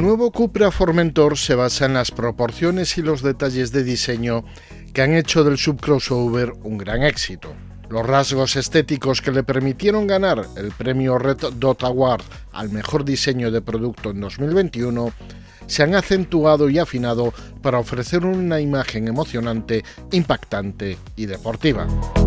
El nuevo Cupra Formentor se basa en las proporciones y los detalles de diseño que han hecho del subcrossover un gran éxito. Los rasgos estéticos que le permitieron ganar el premio Red Dot Award al mejor diseño de producto en 2021 se han acentuado y afinado para ofrecer una imagen emocionante, impactante y deportiva.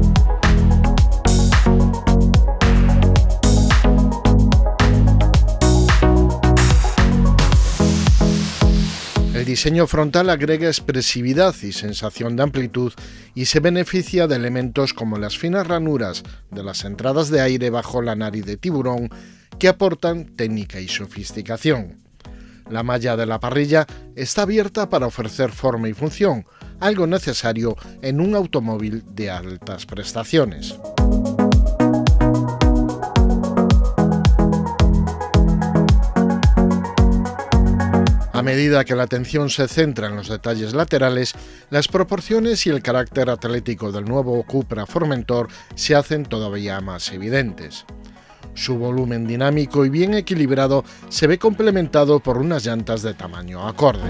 El diseño frontal agrega expresividad y sensación de amplitud y se beneficia de elementos como las finas ranuras de las entradas de aire bajo la nariz de tiburón que aportan técnica y sofisticación. La malla de la parrilla está abierta para ofrecer forma y función, algo necesario en un automóvil de altas prestaciones. A medida que la atención se centra en los detalles laterales, las proporciones y el carácter atlético del nuevo Cupra Formentor se hacen todavía más evidentes. Su volumen dinámico y bien equilibrado se ve complementado por unas llantas de tamaño acorde.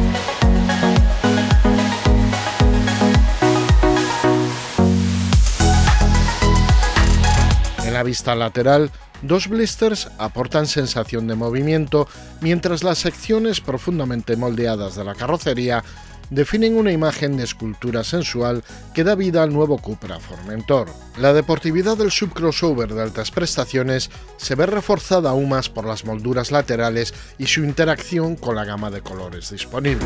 En la vista lateral, dos blisters aportan sensación de movimiento, mientras las secciones profundamente moldeadas de la carrocería definen una imagen de escultura sensual que da vida al nuevo Cupra Formentor. La deportividad del subcrossover de altas prestaciones se ve reforzada aún más por las molduras laterales y su interacción con la gama de colores disponible.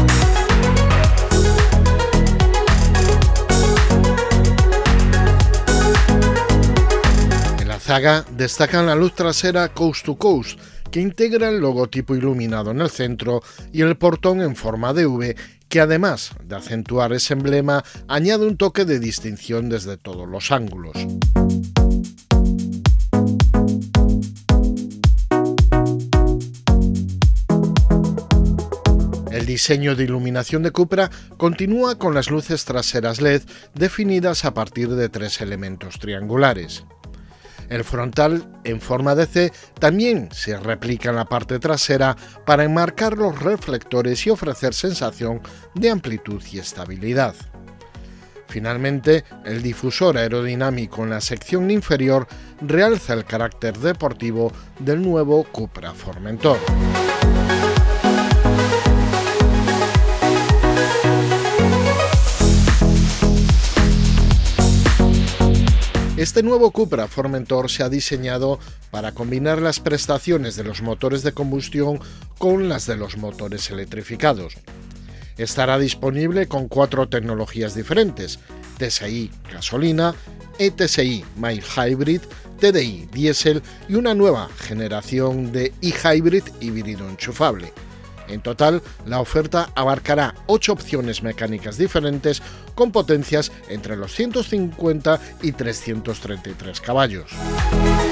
En la zaga destacan la luz trasera Coast to Coast, que integra el logotipo iluminado en el centro y el portón en forma de V, que además de acentuar ese emblema, añade un toque de distinción desde todos los ángulos. El diseño de iluminación de Cupra continúa con las luces traseras LED definidas a partir de tres elementos triangulares. El frontal, en forma de C, también se replica en la parte trasera para enmarcar los reflectores y ofrecer sensación de amplitud y estabilidad. Finalmente, el difusor aerodinámico en la sección inferior realza el carácter deportivo del nuevo Cupra Formentor. Este nuevo Cupra Formentor se ha diseñado para combinar las prestaciones de los motores de combustión con las de los motores electrificados. Estará disponible con 4 tecnologías diferentes: TSI gasolina, eTSI Mild Hybrid, TDI diésel y una nueva generación de eHybrid híbrido enchufable. En total, la oferta abarcará 8 opciones mecánicas diferentes con potencias entre los 150 y 333 caballos.